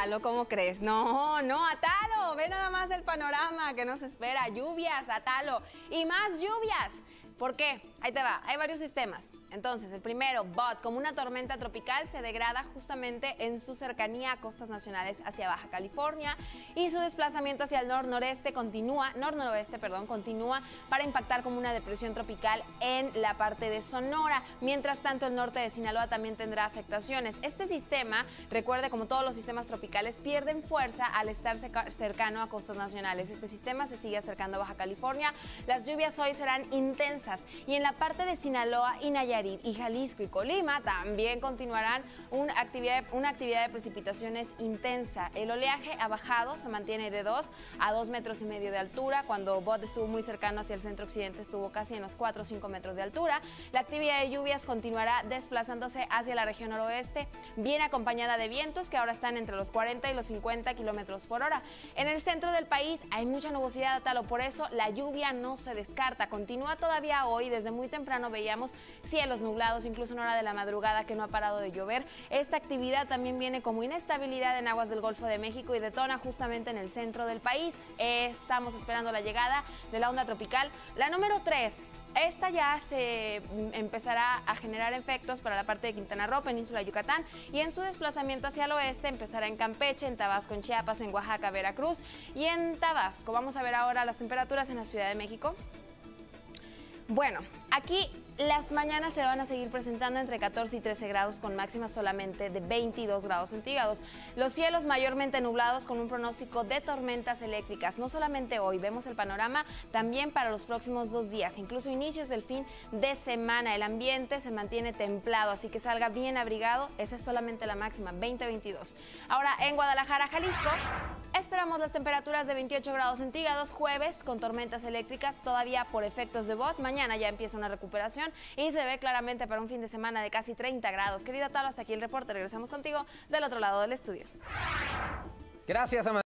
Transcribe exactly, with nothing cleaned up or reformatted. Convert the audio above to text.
Atalo, ¿cómo crees? No, no, Atalo, ve nada más el panorama que nos espera. Lluvias, Atalo, y más lluvias. ¿Por qué? Ahí te va, hay varios sistemas. Entonces, el primero, Bud, como una tormenta tropical, se degrada justamente en su cercanía a costas nacionales hacia Baja California y su desplazamiento hacia el nor-noreste continúa, nor-noroeste, perdón, continúa para impactar como una depresión tropical en la parte de Sonora. Mientras tanto, el norte de Sinaloa también tendrá afectaciones. Este sistema, recuerde, como todos los sistemas tropicales, pierden fuerza al estar cercano a costas nacionales. Este sistema se sigue acercando a Baja California. Las lluvias hoy serán intensas y en la parte de Sinaloa y Nayarit y Jalisco y Colima también continuarán una actividad, una actividad de precipitaciones intensa. El oleaje ha bajado, se mantiene de dos a dos metros y medio de altura. Cuando Bud estuvo muy cercano hacia el centro occidente estuvo casi en los cuatro o cinco metros de altura. La actividad de lluvias continuará desplazándose hacia la región noroeste, bien acompañada de vientos que ahora están entre los cuarenta y los cincuenta kilómetros por hora. En el centro del país hay mucha nubosidad, Talo, por eso la lluvia no se descarta. Continúa todavía hoy, desde muy temprano veíamos cielos nublados, incluso en hora de la madrugada que no ha parado de llover. Esta actividad también viene como inestabilidad en aguas del Golfo de México y detona justamente en el centro del país. Estamos esperando la llegada de la onda tropical, la número tres. Esta ya se empezará a generar efectos para la parte de Quintana Roo, Península de Yucatán, y en su desplazamiento hacia el oeste empezará en Campeche, en Tabasco, en Chiapas, en Oaxaca, Veracruz y en Tabasco. Vamos a ver ahora las temperaturas en la Ciudad de México. Bueno, aquí las mañanas se van a seguir presentando entre catorce y trece grados con máximas solamente de veintidós grados centígrados. Los cielos mayormente nublados con un pronóstico de tormentas eléctricas. No solamente hoy, vemos el panorama también para los próximos dos días, incluso inicios del fin de semana. El ambiente se mantiene templado, así que salga bien abrigado. Esa es solamente la máxima, veinte a veintidós. Ahora en Guadalajara, Jalisco, esperamos las temperaturas de veintiocho grados centígrados, jueves con tormentas eléctricas todavía por efectos de Bud. Mañana ya empieza una recuperación y se ve claramente para un fin de semana de casi treinta grados. Querida Talo, hasta aquí el reporte. Regresamos contigo del otro lado del estudio. Gracias, Amanda.